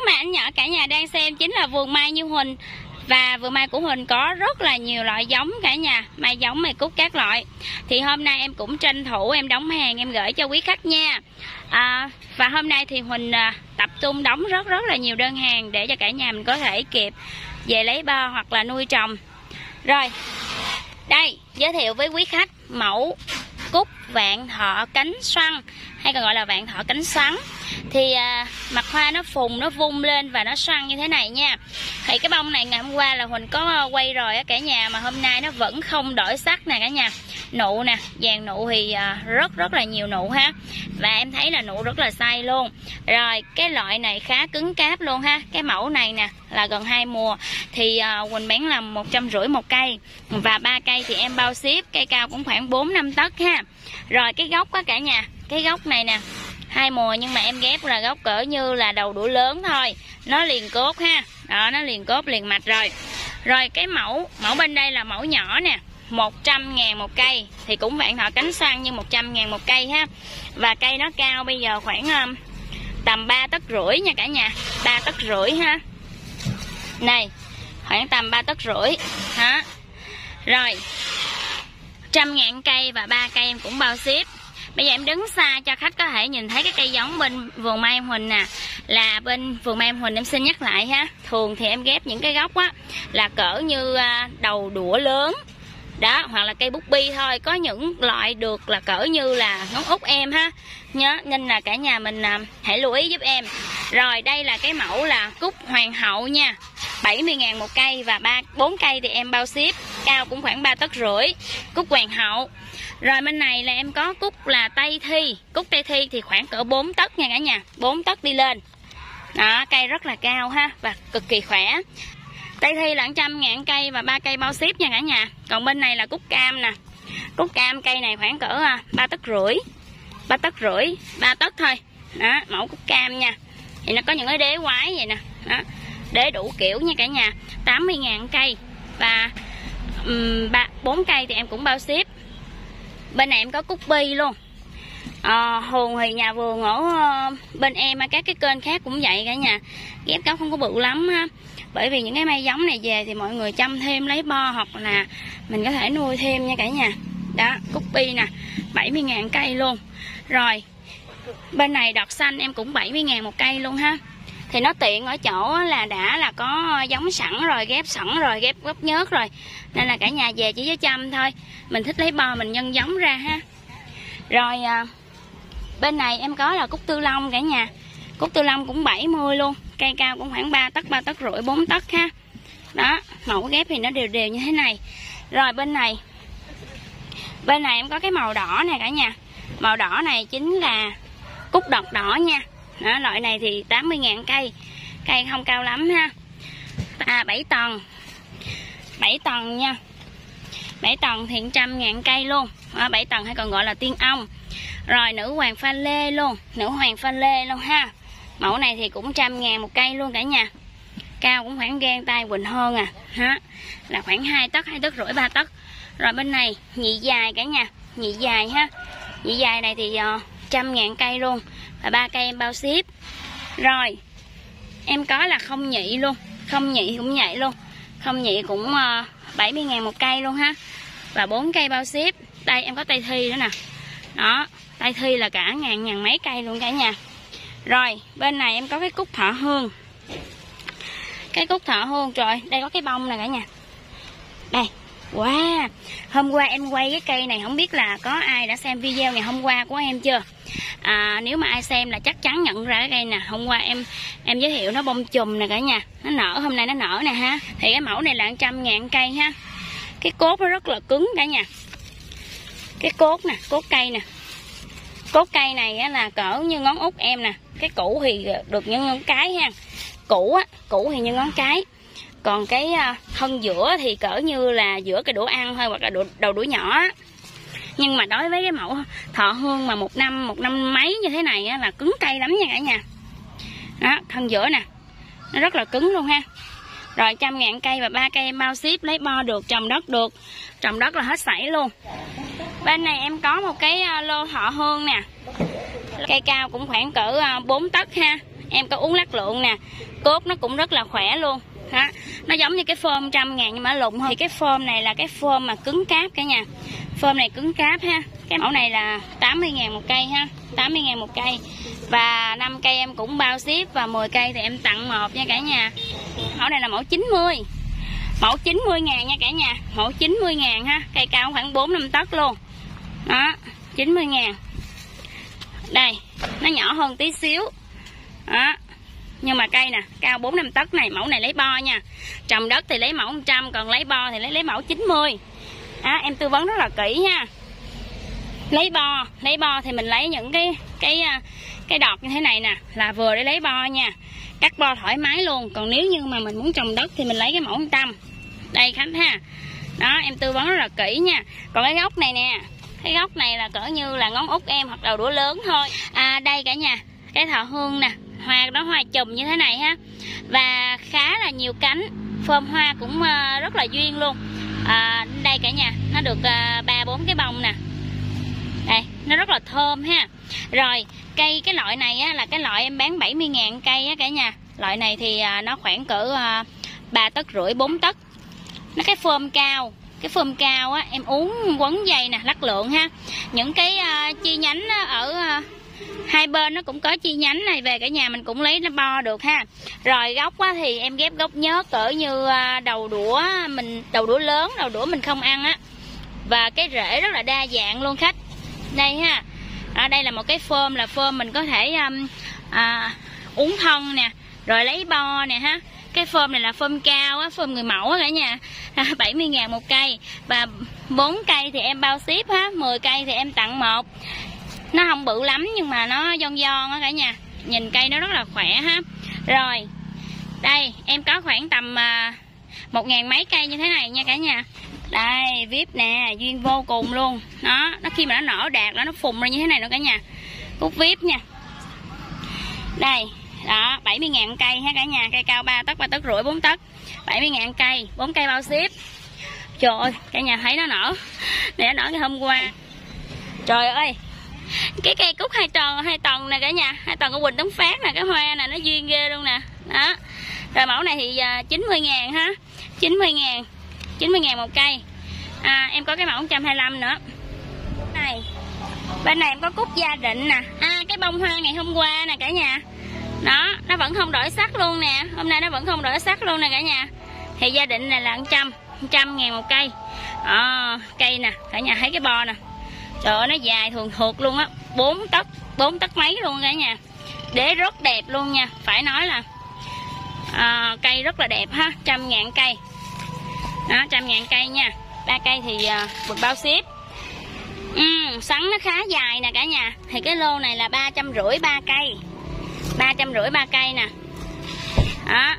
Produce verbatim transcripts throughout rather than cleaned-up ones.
mà anh nhỏ cả nhà đang xem chính là vườn mai Như Huỳnh. Và vườn mai của Huỳnh có rất là nhiều loại giống cả nhà, mai giống, mai cúc các loại. Thì hôm nay em cũng tranh thủ em đóng hàng em gửi cho quý khách nha. à, Và hôm nay thì Huỳnh à, tập trung đóng rất rất là nhiều đơn hàng để cho cả nhà mình có thể kịp về lấy bo hoặc là nuôi trồng. Rồi, đây giới thiệu với quý khách mẫu cúc vạn thọ cánh xoăn, hay còn gọi là vạn thọ cánh xoắn. Thì à, mặt hoa nó phùng, nó vung lên và nó xoăn như thế này nha. Thì cái bông này ngày hôm qua là Huỳnh có quay rồi á cả nhà, mà hôm nay nó vẫn không đổi sắc nè cả nhà. Nụ nè, vàng nụ thì à, rất rất là nhiều nụ ha. Và em thấy là nụ rất là say luôn. Rồi cái loại này khá cứng cáp luôn ha. Cái mẫu này nè là gần hai mùa. Thì à, Huỳnh bán là một trăm rưỡi một cây. Và ba cây thì em bao ship, cây cao cũng khoảng bốn năm tấc ha. Rồi cái gốc á cả nhà, cái gốc này nè hai mùa nhưng mà em ghép là gốc cỡ như là đầu đũa lớn thôi. Nó liền cốt ha. Đó, nó liền cốt liền mạch rồi. Rồi cái mẫu mẫu bên đây là mẫu nhỏ nè, một trăm ngàn một cây. Thì cũng vạn thọ cánh xoăn nhưng một trăm ngàn một cây ha. Và cây nó cao bây giờ khoảng um, tầm ba tấc rưỡi nha cả nhà, ba tấc rưỡi ha. Này, khoảng tầm ba tấc rưỡi ha. Rồi trăm ngàn cây và ba cây em cũng bao ship. Bây giờ em đứng xa cho khách có thể nhìn thấy cái cây giống bên vườn mai em Huỳnh nè. Là bên vườn mai em Huỳnh em xin nhắc lại ha. Thường thì em ghép những cái gốc á là cỡ như đầu đũa lớn đó, hoặc là cây bút bi thôi. Có những loại được là cỡ như là ngón út em ha. Nhớ, nên là cả nhà mình à, hãy lưu ý giúp em. Rồi đây là cái mẫu là cúc hoàng hậu nha, bảy mươi ngàn một cây và ba bốn cây thì em bao ship. Cao cũng khoảng ba tấc rưỡi, cúc hoàng hậu. Rồi bên này là em có cúc là Tây Thi. Cúc Tây Thi thì khoảng cỡ bốn tấc nha cả nhà, bốn tấc đi lên. Đó, cây rất là cao ha và cực kỳ khỏe. Tây Thi là một trăm ngàn cây và ba cây bao ship nha cả nhà. Còn bên này là cúc cam nè. Cúc cam cây này khoảng cỡ ba tấc rưỡi, ba tấc rưỡi, ba tấc thôi. Đó, mẫu cúc cam nha. Thì nó có những cái đế quái vậy nè. Đó, đế đủ kiểu nha cả nhà. tám mươi ngàn cây và um, bốn cây thì em cũng bao ship. Bên này em có cúc bi luôn. À, thường thì nhà vườn ở bên em các cái kênh khác cũng vậy cả nhà, ghép gốc không có bự lắm ha. Bởi vì những cái mai giống này về thì mọi người chăm thêm lấy bo hoặc là mình có thể nuôi thêm nha cả nhà. Đó, cúc bi nè, bảy mươi ngàn cây luôn. Rồi bên này đọt xanh em cũng bảy mươi ngàn một cây luôn ha. Thì nó tiện ở chỗ là đã là có giống sẵn rồi, ghép sẵn rồi, ghép gốc nhớt rồi. Nên là cả nhà về chỉ với chăm thôi. Mình thích lấy bo mình nhân giống ra ha. Rồi à, bên này em có là cúc tư long cả nhà. Cúc tư long cũng bảy mươi luôn. Cây cao cũng khoảng ba tấc, ba tấc rưỡi, bốn tấc ha. Đó, mẫu ghép thì nó đều đều như thế này. Rồi bên này Bên này em có cái màu đỏ này cả nhà. Màu đỏ này chính là cúc đọt đỏ nha. Đó, loại này thì tám mươi ngàn cây. Cây không cao lắm ha. À, bảy tầng bảy tầng nha. bảy tầng thì một trăm ngàn cây luôn. À, bảy tầng hay còn gọi là tiên ong. Rồi nữ hoàng pha lê luôn. Nữ hoàng pha lê luôn ha. Mẫu này thì cũng trăm ngàn một cây luôn cả nhà. Cao cũng khoảng gan tay Quỳnh hơn à ha. Là khoảng hai tấc, hai tấc rưỡi, ba tấc. Rồi bên này nhị dài cả nhà. Nhị dài ha. Nhị dài này thì uh, trăm ngàn cây luôn. Và ba cây em bao ship. Rồi em có là không nhị luôn. Không nhị cũng vậy luôn. Không nhị cũng uh, bảy mươi ngàn một cây luôn ha. Và bốn cây bao ship. Đây em có Tây Thi nữa nè. Đó, Tây Thi là cả ngàn ngàn mấy cây luôn cả nhà. Rồi bên này em có cái cúc thọ hương. Cái cúc thọ hương, trời, đây có cái bông nè cả nhà. Đây, wow. Hôm qua em quay cái cây này, không biết là có ai đã xem video ngày hôm qua của em chưa. À, nếu mà ai xem là chắc chắn nhận ra cái cây nè. Hôm qua em em giới thiệu nó bông chùm nè cả nhà. Nó nở, hôm nay nó nở nè ha. Thì cái mẫu này là một trăm ngàn cây ha. Cái cốt nó rất là cứng cả nhà. Cái cốt nè, cốt cây nè. Cốt cây này á, là cỡ như ngón út em nè. Cái củ thì được như ngón cái ha. Củ á, củ thì như ngón cái. Còn cái thân giữa thì cỡ như là giữa cái đũa ăn thôi, hoặc là đầu đũa nhỏ á. Nhưng mà đối với cái mẫu thọ hương mà một năm, một năm mấy như thế này á, là cứng cây lắm nha cả nhà. Đó, thân giữa nè, nó rất là cứng luôn ha. Rồi trăm ngàn cây và ba cây em bao ship, lấy bo được, trồng đất được. Trồng đất là hết sảy luôn. Bên này em có một cái lô thọ hương nè. Cây cao cũng khoảng cỡ bốn tấc ha. em có uống lắc lượng nè, cốt nó cũng rất là khỏe luôn đó. Nó giống như cái phơm trăm ngàn nhưng mà lụng hơn. Thì cái phơm này là cái phơm mà cứng cáp cả nhà, phơm này cứng cáp ha. Cái mẫu này là tám mươi ngàn một cây ha, tám mươi ngàn một cây. Và năm cây em cũng bao ship, và mười cây thì em tặng một nha cả nhà. Mẫu này là mẫu chín mươi, mẫu chín mươi ngàn nha cả nhà, mẫu chín mươi ngàn ha. Cây cao khoảng bốn năm tấc luôn đó, chín mươi ngàn. Đây, nó nhỏ hơn tí xíu đó, nhưng mà cây nè cao bốn năm tấc này. Mẫu này lấy bo nha, trồng đất thì lấy mẫu một trăm, còn lấy bo thì lấy lấy mẫu chín mươi đó. Em tư vấn rất là kỹ ha. Lấy bo, lấy bo thì mình lấy những cái cái cái đọt như thế này nè là vừa để lấy bo nha, cắt bo thoải mái luôn. Còn nếu như mà mình muốn trồng đất thì mình lấy cái mẫu một trăm. Đây Khánh ha, đó em tư vấn rất là kỹ nha. Còn cái gốc này nè, cái gốc này là cỡ như là ngón út em hoặc đầu đũa lớn thôi. À đây cả nhà, cái thọ hương nè, hoa nó hoa chùm như thế này ha, và khá là nhiều cánh, phơm hoa cũng uh, rất là duyên luôn. À, đây cả nhà, nó được ba uh, bốn cái bông nè, đây nó rất là thơm ha. Rồi cây cái loại này á, là cái loại em bán bảy mươi ngàn cây á cả nhà. Loại này thì uh, nó khoảng cỡ uh, ba tấc rưỡi bốn tấc. Nó cái phơm cao, cái phơm cao á em uống quấn dây nè, lắc lượng ha. Những cái uh, chi nhánh ở uh, hai bên nó cũng có chi nhánh này, về cả nhà mình cũng lấy nó bo được ha. Rồi gốc á thì em ghép gốc nhớt cỡ như uh, đầu đũa mình, đầu đũa lớn, đầu đũa mình không ăn á. Và cái rễ rất là đa dạng luôn khách. Đây ha, ở đây là một cái phơm, là phơm mình có thể um, à, uống thân nè, rồi lấy bo nè ha. Cái phơm này là phơm cao á, phơm người mẫu á cả nhà, bảy mươi ngàn một cây. Và bốn cây thì em bao ship ha, mười cây thì em tặng một. Nó không bự lắm nhưng mà nó giòn giòn á cả nhà, nhìn cây nó rất là khỏe ha. Rồi đây em có khoảng tầm uh, một ngàn mấy cây như thế này nha cả nhà. Đây vip nè, duyên vô cùng luôn đó. Nó khi mà nó nở đạt nó phùng ra như thế này nữa cả nhà, cúc vip nha. Đây đó, bảy mươi ngàn cây ha cả nhà. Cây cao ba tấc, ba tấc rưỡi, bốn tấc, bảy mươi ngàn cây, bốn cây bao ship. Trời ơi cả nhà thấy nó nở này, nó nở ngày hôm qua. Trời ơi, cái cây cúc hai tròn hai tầng nè cả nhà, hai tầng của Quỳnh Tấn Phát nè, cái hoa nè nó duyên ghê luôn nè đó. Rồi mẫu này thì chín mươi ngàn ha, chín mươi ngàn, chín mươi ngàn một cây. À, em có cái mẫu một trăm hai mươi lăm nữa. Này, bên này em có cúc gia định nè. À, cái bông hoa ngày hôm qua nè cả nhà, đó nó vẫn không đổi sắc luôn nè, hôm nay nó vẫn không đổi sắc luôn nè cả nhà. Thì gia định này là một trăm, một trăm ngàn một cây. À, cây nè cả nhà thấy cái bo nè, trời ơi nó dài thường thuộc luôn á, bốn tấc, bốn tấc mấy luôn cả nhà. Đế rất đẹp luôn nha, phải nói là à, cây rất là đẹp ha. Trăm ngàn cây đó, trăm ngàn cây nha. Ba cây thì uh, bao ship. Ừ, sắn nó khá dài nè cả nhà. Thì cái lô này là ba trăm rưỡi ba cây, ba trăm rưỡi ba cây nè đó.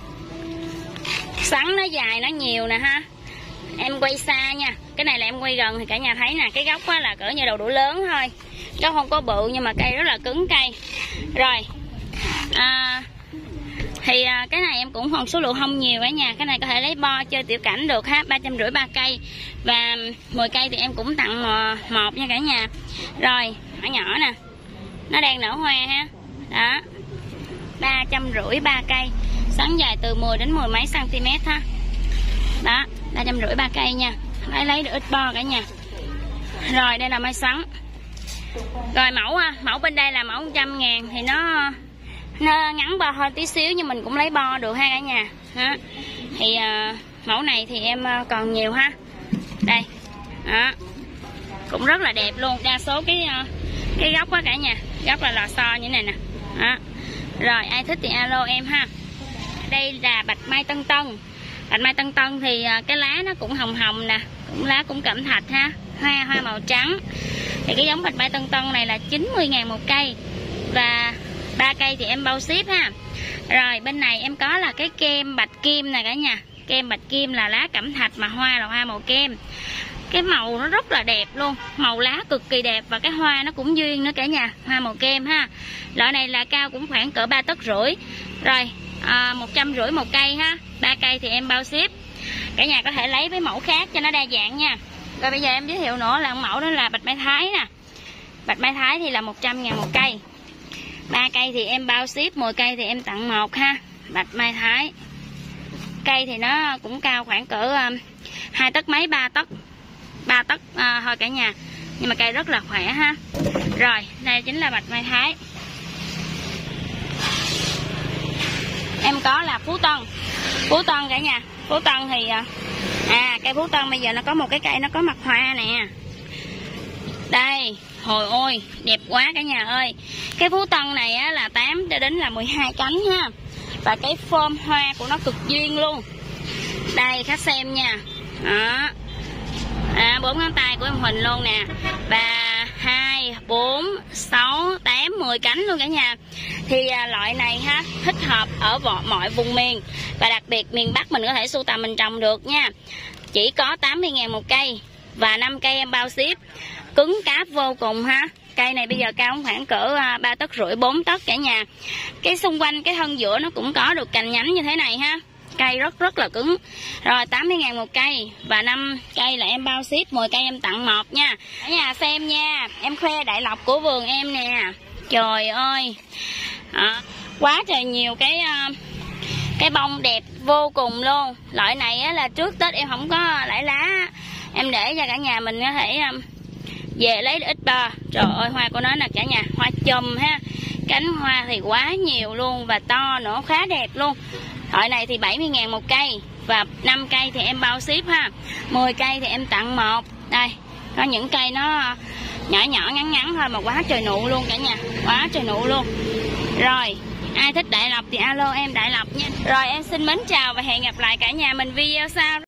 Sắn nó dài nó nhiều nè ha. Em quay xa nha, cái này là em quay gần thì cả nhà thấy nè. Cái gốc á là cỡ như đầu đũa lớn thôi, nó không có bự nhưng mà cây rất là cứng cây. Rồi à, thì à, cái này em cũng còn số lượng không nhiều cả nhà. Cái này có thể lấy bo chơi tiểu cảnh được ha. Ba trăm rưỡi ba cây, và mười cây thì em cũng tặng một nha cả nhà. Rồi nhỏ nhỏ nè, nó đang nở hoa ha đó, ba trăm rưỡi ba cây, sắn dài từ mười đến mười mấy cm ha đó, ba trăm rưỡi ba cây nha. Lấy lấy được ít bo cả nhà. Rồi đây là mai sắn. Rồi mẫu mẫu bên đây là mẫu một trăm ngàn, thì nó nó ngắn bo hơn tí xíu nhưng mình cũng lấy bo được ha cả nhà đó. Thì uh, mẫu này thì em uh, còn nhiều ha. Đây đó, cũng rất là đẹp luôn. Đa số cái uh, cái gốc á cả nhà, gốc là lò xo như thế này nè đó. Rồi ai thích thì alo em ha. Đây là bạch mai Tân Tân. Bạch mai Tân Tân thì uh, cái lá nó cũng hồng hồng nè, cũng lá cũng cẩm thạch ha, hoa hoa màu trắng. Thì cái giống bạch mai Tân Tân này là chín mươi ngàn một cây, và ba cây thì em bao ship ha. Rồi bên này em có là cái kem bạch kim nè cả nhà. Kem bạch kim là lá cẩm thạch mà hoa là hoa màu kem. Cái màu nó rất là đẹp luôn, màu lá cực kỳ đẹp, và cái hoa nó cũng duyên nữa cả nhà, hoa màu kem ha. Loại này là cao cũng khoảng cỡ ba tấc rưỡi. Rồi à, một trăm rưỡi một cây ha. Ba cây thì em bao ship. Cả nhà có thể lấy với mẫu khác cho nó đa dạng nha. Rồi bây giờ em giới thiệu nữa là mẫu đó là bạch mai Thái nè. Bạch mai Thái thì là một trăm ngàn một cây. ba cây thì em bao ship, mười cây thì em tặng một ha. Bạch Mai Thái. Cây thì nó cũng cao khoảng cỡ hai tấc mấy, ba tấc, ba tấc à, thôi cả nhà. Nhưng mà cây rất là khỏe ha. Rồi, đây chính là Bạch Mai Thái. Em có là Phú Tân. Phú Tân cả nhà. Phú Tân thì à cây Phú Tân bây giờ nó có một cái cây nó có mặt hoa nè. Đây, hồi ôi, đẹp quá cả nhà ơi. Cái Phú Tân này á, là tám cho đến là mười hai cánh ha. Và cái form hoa của nó cực duyên luôn. Đây khách xem nha. Đó. À, bốn ngón tay của em Huỳnh luôn nè. Ba, hai, bốn, sáu, tám, mười cánh luôn cả nhà. Thì à, loại này ha, thích hợp ở mọi vùng miền. Và đặc biệt miền Bắc mình có thể sưu tầm mình trồng được nha. Chỉ có tám mươi ngàn một cây. Và năm cây em bao ship. Cứng cáp vô cùng ha. Cây này bây giờ cao khoảng cỡ ba tấc rưỡi, bốn tấc cả nhà. Cái xung quanh cái thân giữa nó cũng có được cành nhánh như thế này ha. Cây rất rất là cứng. Rồi tám mươi ngàn một cây. Và năm cây là em bao ship, mười cây em tặng một nha. Cả nhà xem nha. Em khoe đại lộc của vườn em nè. Trời ơi à, quá trời nhiều cái cái bông đẹp vô cùng luôn. Loại này á, là trước Tết em không có lãi lá. Em để cho cả nhà mình có thể về lấy ít bơ. Trời ơi hoa của nó là cả nhà, hoa chùm ha. Cánh hoa thì quá nhiều luôn. Và to nữa, khá đẹp luôn. Loại này thì bảy mươi ngàn một cây. Và năm cây thì em bao ship ha. mười cây thì em tặng một. Đây, có những cây nó nhỏ nhỏ ngắn ngắn thôi mà quá trời nụ luôn cả nhà. Quá trời nụ luôn. Rồi, ai thích đại lộc thì alo em đại lộc nha. Rồi em xin mến chào và hẹn gặp lại cả nhà mình video sau.